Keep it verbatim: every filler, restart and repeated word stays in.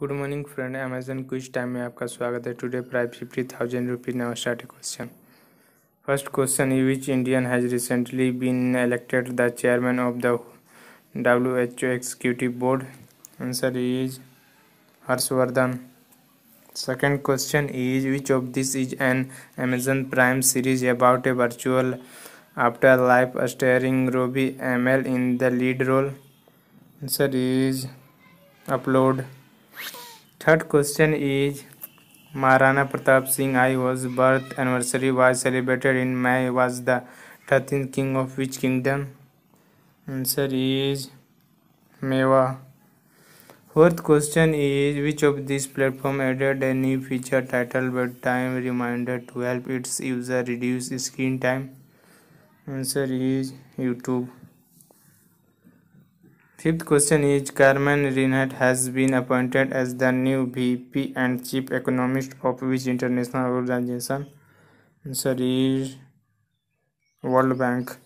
Good morning friend, Amazon quiz time में आपका स्वागत है। Today price fifty thousand rupees. Now start question. First question, which Indian has recently been elected the chairman of the W H O executive board? Answer is Harshvardhan. Second question is which of this is an Amazon Prime series about a virtual after life starring Robbie Amell in the lead role? Answer is upload. Third question is Maharana Pratap Singh I was birth anniversary was celebrated in May was the thirteenth king of which kingdom? Answer is Mewa. Fourth question is which of these platform added a new feature titled bedtime reminder to help its user reduce screen time? Answer is YouTube. Fifth question is Carmen Reinhardt has been appointed as the new V P and Chief Economist of which international organization? Answer is World Bank.